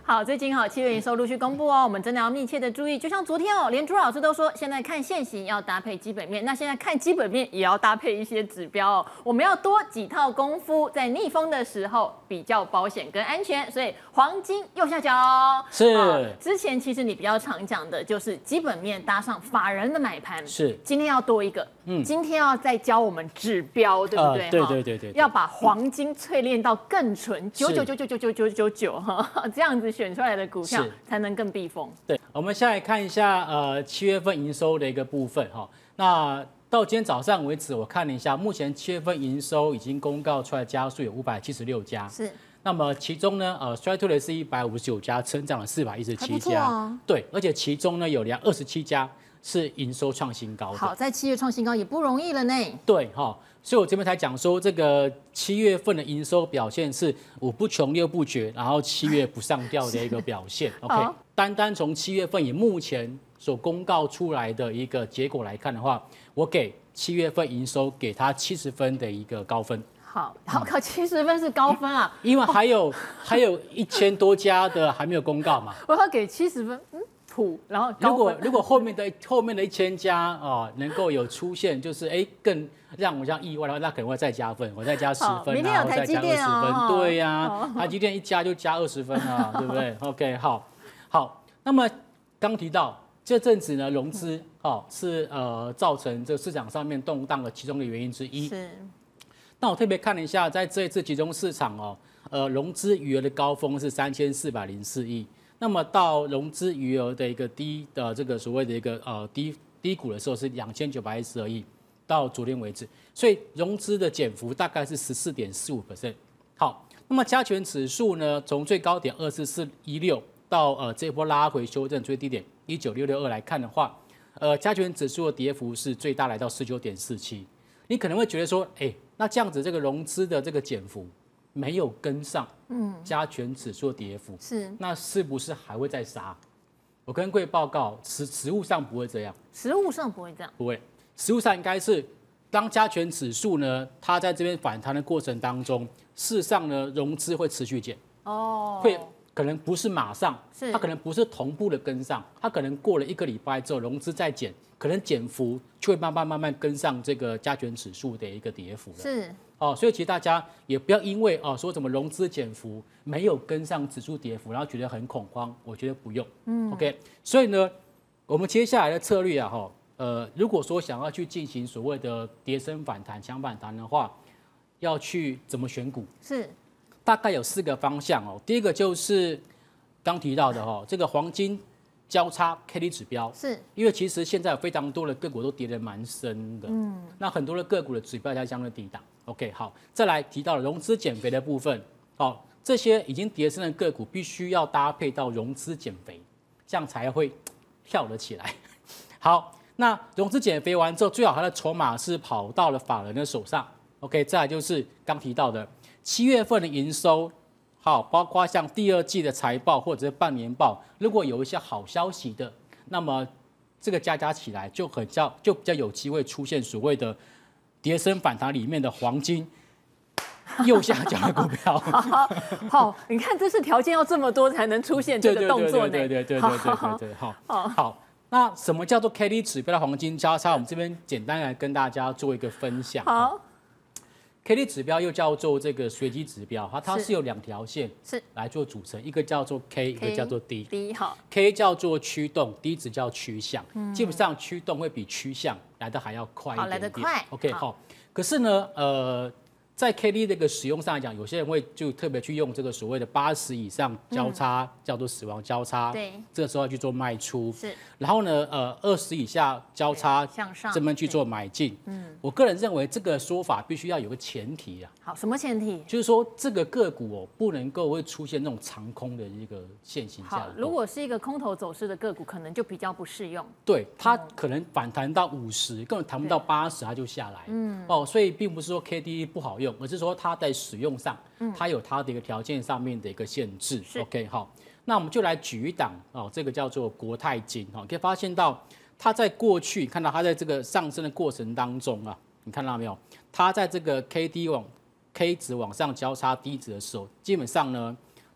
好，最近7月营收陆续公布哦，我们真的要密切的注意。就像昨天哦，连朱老师都说，现在看现行要搭配基本面，那现在看基本面也要搭配一些指标哦。我们要多几套功夫，在逆风的时候比较保险跟安全。所以黄金右下角是之前其实你比较常讲的就是基本面搭上法人的买盘， 是今天要多一个，今天要再教我们指标，对不对？ 对， 要把黄金淬炼到更纯，999999999哈，这样子选出来的股票才能更避风。 对，我们先来看一下7月份营收的一个部分哈。那到今天早上为止，我看了一下，目前7月份营收已经公告出来的家数有576家， 是。 那么其中呢，衰退的是159家，成长了417家，对，而且其中呢有27家是营收创新高的。 好，在7月创新高也不容易了呢。 对哈，所以我这边才讲说，这个7月份的营收表现是5不穷6不绝，然后7月不上调的一个表现。OK， 单从7月份以目前所公告出来的一个结果来看的话，我给7月份营收给它70分的一个高分。 好，考70分是高分啊， 因为还有1000多家的还没有公告嘛。 我要给70分，普，然后如果后面的1000家能够有出现，就是更让我这样意外的话，那可能会再加分，我再加10分， 明天有台积电 20分，对呀，台积电一加就加20分啊，对不对 ？OK， 好，那么刚提到这阵子呢，融资是造成这市场上面动荡的其中的原因之一。 是。 那我特别看了一下，在这一次集中市场融资余额的高峰是3404亿，那么到融资余额的一个低的这个所谓的一个低谷的时候是2912亿，到昨天为止，所以融资的减幅大概是14.45%。好，那么加权指数呢，从最高点24416到这波拉回修正最低点19662来看的话，加权指数的跌幅是最大来到19.47%。你可能会觉得说，那这样子这个融资的这个减幅没有跟上，加权指数的跌幅，那是不是还会再杀？我跟各位报告，实务上不会这样， 实务上不会这样， 不会，实务上应该是当加权指数呢，它在这边反弹的过程当中，事实上呢，融资会持续减，会可能不是马上，它可能不是同步的跟上，它可能过了1个礼拜之后，融资再减。可能减幅就会慢慢跟上这个加权指数的一个跌幅了。 是所以其实大家也不要因为说什么融资减幅没有跟上指数跌幅，然后觉得很恐慌。我觉得不用。OK， 所以呢，我们接下来的策略如果说想要去进行所谓的跌升反弹、强反弹的话，要去怎么选股？ 是大概有4个方向第一个就是刚提到的这个黄金交叉 KD 指标， 是因为其实现在有非常多的个股都跌得蛮深的，那很多的个股的指标在相对低档。OK， 好，再来提到了融资减肥的部分，这些已经跌深的个股必须要搭配到融资减肥，这样才会跳得起来。好，那融资减肥完之后，最好它的筹码是跑到了法人的手上。OK， 再来就是刚提到的7月份的营收。好，包括像第2季的财报或者是半年报，如果有一些好消息的，那么这个加起来就比较有机会出现所谓的跌升反弹里面的黄金右下角的股票。 好，你看这是条件要这么多才能出现这个动作呢。 对，好。那什么叫做 KD 指标的黄金交叉？我们这边简单来跟大家做一个分享。 好。 KD 指标又叫做这个随机指标，它是有2条线来做组成，一个叫做 K， 一个叫做 D。 好 ，K 叫做驱动 ，D 指叫趋向。基本上驱动会比趋向来的还要快一点点。 来得快。 OK， 好。可是呢，在 KD 这个使用上来讲，有些人会就特别去用这个所谓的80以上交叉，叫做死亡交叉。 对， 这个时候要去做卖出。 是。 然后呢，20以下交叉向上， 这边去做买进。我个人认为这个说法必须要有个前提啊。 好，什么前提？ 就是说这个个股不能够会出现那种长空的一个现形架构。 如果是一个空头走势的个股，可能就比较不适用。 对，它可能反弹到50，根本弹不到80，它就下来。所以并不是说 KD 不好用，而是说它在使用上，它有它的一个条件上面的一个限制。OK， 好，那我们就来举一档这个叫做国泰金可以发现到它在过去看到它在这个上升的过程当中你看到没有？它在这个 K 值往上交叉低值的时候，基本上呢，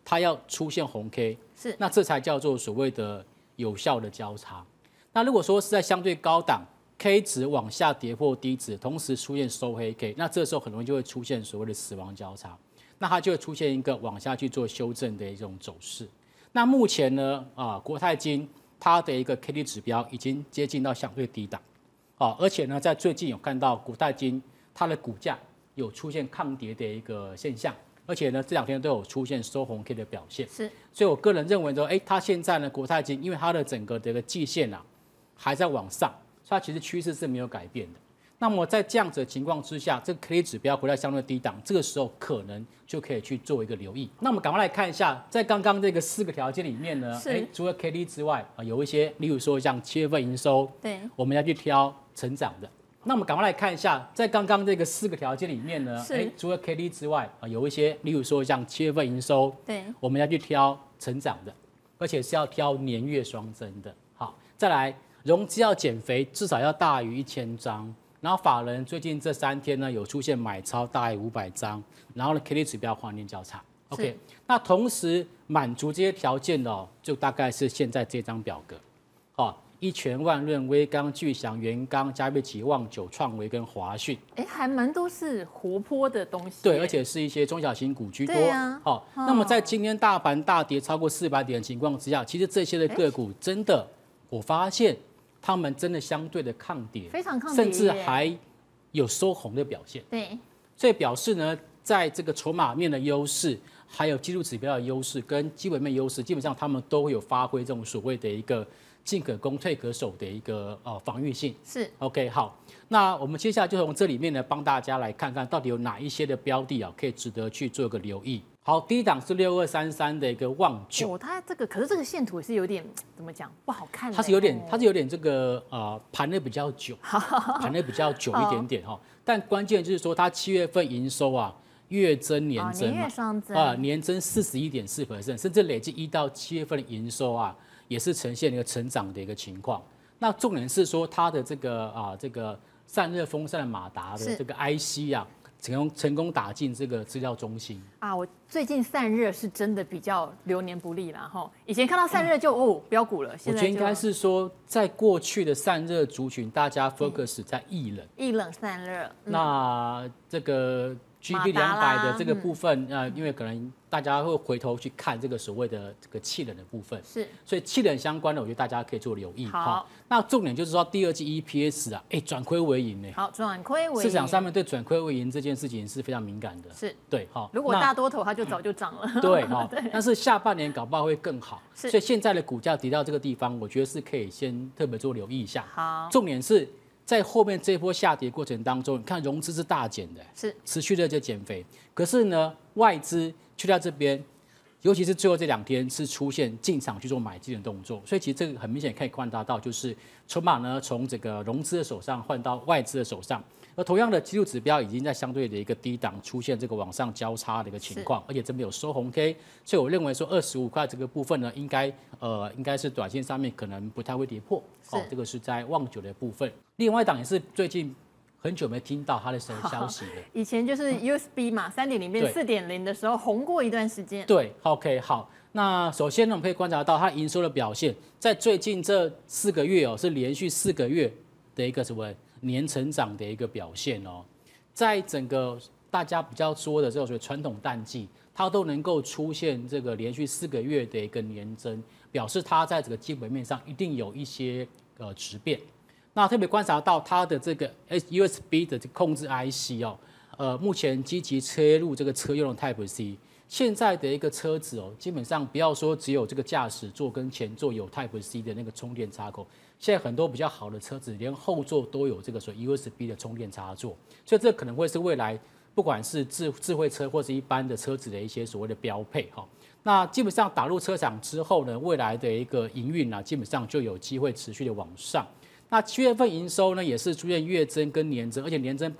它要出现红 K， 是， 那这才叫做所谓的有效的交叉。那如果说是在相对高档 K 值往下跌破低值，同时出现收黑 K， 那这时候很容易就会出现所谓的死亡交叉，那它就会出现一个往下去做修正的一种走势。那目前呢，国泰金它的一个 K D 指标已经接近到相对低档，而且呢，在最近有看到国泰金它的股价有出现抗跌的一个现象，而且呢，这2天都有出现收红 K 的表现。 是， 所以我个人认为说，它现在呢，国泰金因为它的整个的一个季线还在往上，所以它其实趋势是没有改变的。那么在这样子的情况之下，这个 K D 指标回到相对低档，这个时候可能就可以去做一个留意。那我们赶快来看一下，在刚刚这个4个条件里面呢，除了 K D 之外有一些，例如说像7月份营收， 对， 我们要去挑成长的。那我们赶快来看一下，在刚刚这个4个条件里面呢，除了 K D 之外有一些，例如说像7月份营收， 对， 我们要去挑成长的，而且是要挑年月双增的。好，再来融资要减肥，至少要大于1000张。然后法人最近这3天呢有出现买超大于500张，然后呢 K D 指标黄金交叉 ，OK， 那同时满足这些条件的就大概是现在这张表格，一全、万润、威刚、巨翔、元刚、嘉必奇、旺九、创维跟华讯， 还蛮多是活泼的东西， 对，而且是一些中小型股居多。 对啊， 那么在今天大盘大跌超过400点的情况之下，其实这些的个股真的，我发现他们真的相对的抗跌， 非常抗跌， 甚至还有收红的表现。 对， 所以表示呢，在这个筹码面的优势，还有技术指标的优势跟基本面优势，基本上他们都会有发挥这种所谓的一个进可攻退可守的一个防御性。 是 OK， 好，那我们接下来就从这里面呢，帮大家来看看到底有哪一些的标的可以值得去做一个留意。好，第一档是6233的一个旺九， 它这个可是这个线图是有点怎么讲不好看， 它是有点这个盘的比较久，盘的比较久一点点但关键就是说它7月份营收月增年增年月双增年增41.4%，甚至累计1到7月份的营收也是呈现一个成长的一个情况。那重点是说它的这个散热风扇的马达的这个 IC 成功打进这个资料中心我最近散热是真的比较流年不利啦以前看到散热就标股了，现在我觉得应该是说，在过去的散热族群，大家 focus 在液冷散热， 那这个 GB200的这个部分，因为可能大家会回头去看这个所谓的这个气冷的部分， 是， 所以气冷相关的，我觉得大家可以做留意。 好， 那重点就是说第2季 EPS 转亏为盈呢。 好，转亏为盈。 市场上面对转亏为盈这件事情是非常敏感的。 是， 对，好。 如果大多头，它就早就涨了。 对，但是下半年搞不好会更好。所以现在的股价跌到这个地方，我觉得是可以先特别做留意一下。 好， 重点是在后面这一波下跌过程当中，你看融资是大减的， 是持续的在减肥。可是呢，外资去到这边，尤其是最后这2天是出现进场去做买进的动作，所以其实这个很明显可以观察到，就是筹码呢从这个融资的手上换到外资的手上。而同样的技术指标已经在相对的一个低档出现这个往上交叉的一个情况，而且这边有收红 K， 所以我认为说25块这个部分呢，应该是短线上面可能不太会跌破。这个是在旺九的部分。另外一档也是最近很久没听到它的消息了。 以前就是 USB 嘛，3.0变4.0的时候红过一段时间。 对 ，OK， 好。那首先呢，我们可以观察到它营收的表现，在最近这4个月是连续4个月的一个什么年成长的一个表现在整个大家比较说的这种所谓传统淡季，它都能够出现这个连续4个月的一个年增，表示它在这个基本面上一定有一些质变。那特别观察到它的这个 USB 的控制 IC 目前积极切入这个车用的 Type C。现在的一个车子基本上不要说只有这个驾驶座跟前座有 Type C 的那个充电插口，现在很多比较好的车子连后座都有这个所谓 USB 的充电插座，所以这可能会是未来不管是智慧车或是一般的车子的一些所谓的标配那基本上打入车厂之后呢，未来的一个营运基本上就有机会持续的往上。那7月份营收呢，也是出现月增跟年增，而且年增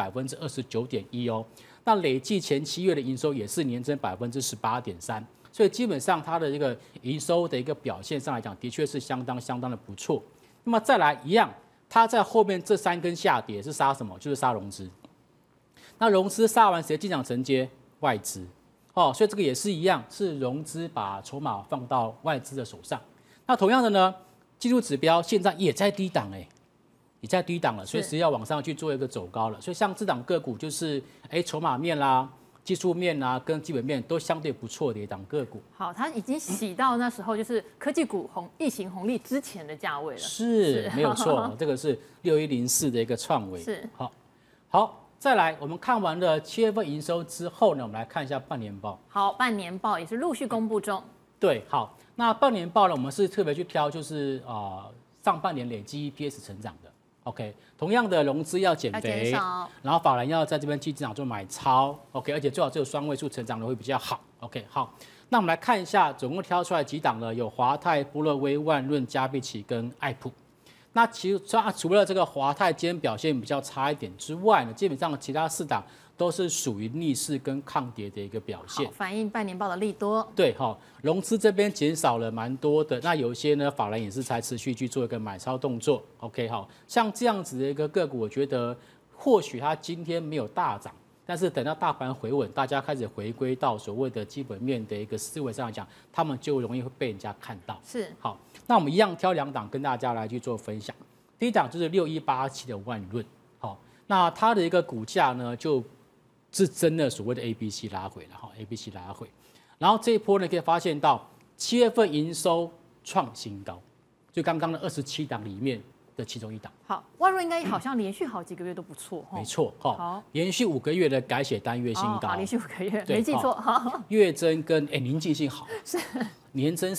29.1%那累计前7月的营收也是年增18.3%，所以基本上它的一个营收的一个表现上来讲，的确是相当的不错。那么再来一样，它在后面这3根下跌是杀什么？就是杀融资。那融资杀完谁进场承接？外资。 哦，所以这个也是一样，是融资把筹码放到外资的手上。那同样的呢，技术指标现在也在低档也在低档了，所以是要往上去做一个走高了。所以像这档个股就是筹码面啦、技术面啦跟基本面都相对不错的一档个股。 好，它已经洗到那时候就是科技股疫情红利之前的价位了。 是没有错，这个是6104的一个创维。 是好，再来我们看完了7月份营收之后呢，我们来看一下半年报。 好，半年报也是陆续公布中。 对，好，那半年报呢，我们是特别去挑，就是上半年累计 EPS 成长的。OK， 同样的融资要减肥，然后法人要在这边去市场做买超 ，OK， 而且最好只有双位数成长的会比较好。OK， 好，那我们来看一下，总共挑出来几档呢？有华泰、波若威、万润、嘉必奇跟爱普。那其实除了这个华泰今天表现比较差一点之外呢，基本上其他4档都是属于逆势跟抗跌的一个表现， 反映半年报的利多。 对，融资这边减少了蛮多的，那有一些呢，法人也是才持续去做一个买超动作。OK， 像这样子的一个个股，我觉得或许它今天没有大涨，但是等到大盘回稳，大家开始回归到所谓的基本面的一个思维上来讲，他们就容易会被人家看到。 是， 好，那我们一样挑2档跟大家来去做分享。第一档就是6187的万润，好，那它的一个股价呢，就是真的所谓的 ABC 拉回了哈 ，ABC 拉回，然后这一波呢可以发现到7月份营收创新高，就刚刚的27档里面的其中一档。 好，万润应该好像连续好几个月都不错， 没错哈， 好， 连续5个月的改写单月新高， 连续5个月，没记错，好， 月增跟您记性好，是年增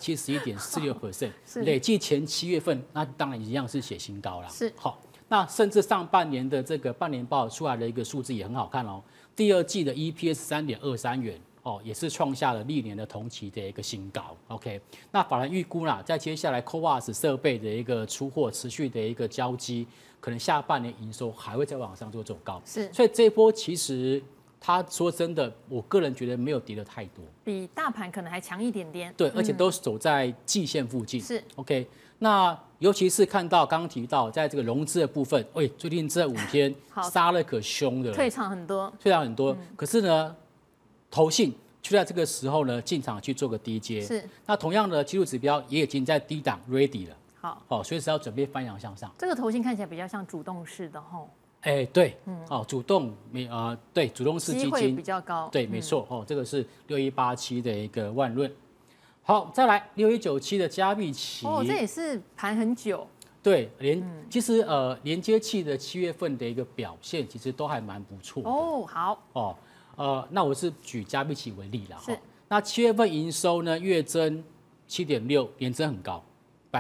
471.46%，累计前7月份，那当然一样是写新高啦。 是， 好。那甚至上半年的这个半年报出来的一个数字也很好看哦，第2季的 EPS 3.23元哦，也是创下了历年的同期的一个新高。OK， 那法人预估啦，在接下来 CoWoS 设备的一个出货持续的一个交机，可能下半年营收还会再往上做走高。 是， 所以这一波其实他说真的，我个人觉得没有跌得太多， 比大盘可能还强一点点。 对，而且都是走在季线附近。 是 OK。那尤其是看到刚刚提到，在这个融资的部分，最近这5天杀了可凶的， 退场很多， 可是呢，投信就在这个时候呢进场去做个低接。 是。 那同样的技术指标也已经在低档 ready 了。 好， 随时要准备翻扬向上。 这个投信看起来比较像主动式的吼。 对，主动对，主动式基金机会比较高。 对，没错，这个是6187的一个万润。好，再来6197的嘉必奇， 这也是盘很久。 对，其实连接器的7月份的一个表现，其实都还蛮不错的。 好。 那我是举嘉必奇为例啦。 是。 那7月份营收呢，月增7.6%，年增很高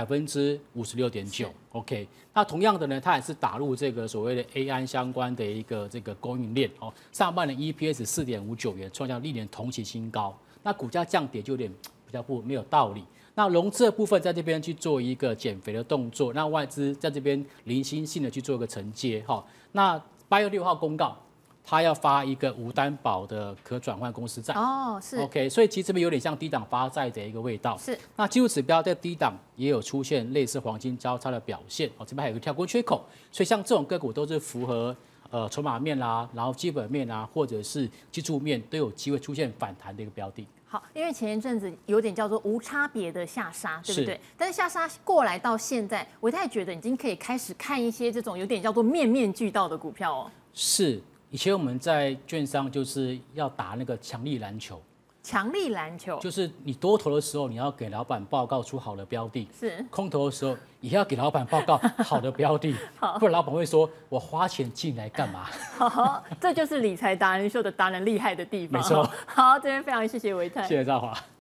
，56.9%。OK， 那同样的呢，它也是打入这个所谓的 AI 相关的一个这个供应链哦。上半年 EPS 4.59元，创下历年同期新高。那股价降跌就有点比较没有道理。那融资的部分在这边去做一个减肥的动作，那外资在这边零星性的去做一个承接哈。那8月6号公告，它要发一个无担保的可转换公司债。 是 OK， 所以其实这边有点像低档发债的一个味道。 是。 那技术指标在低档也有出现类似黄金交叉的表现哦，这边还有一个跳空缺口，所以像这种个股都是符合筹码面啦，然后基本面啊，或者是技术面都有机会出现反弹的一个标的。 好，因为前一阵子有点叫做无差别的下杀，对不对？但是下杀过来到现在，维泰觉得已经可以开始看一些这种有点叫做面面俱到的股票哦。 是，以前我们在券商就是要打那个强力篮球。 强力篮球就是你多头的时候，你要给老板报告出好的标的； 是空头的时候，也要给老板报告好的标的，不然老板会说：“我花钱进来干嘛？” 好，这就是理财达人秀的达人厉害的地方。 没错。 好，这边非常谢谢维泰， 谢谢兆华。